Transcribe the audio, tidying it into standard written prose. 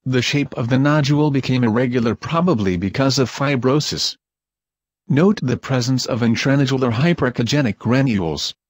The shape of the nodule became irregular, probably because of fibrosis. Note the presence of intranodular hyperechogenic granules.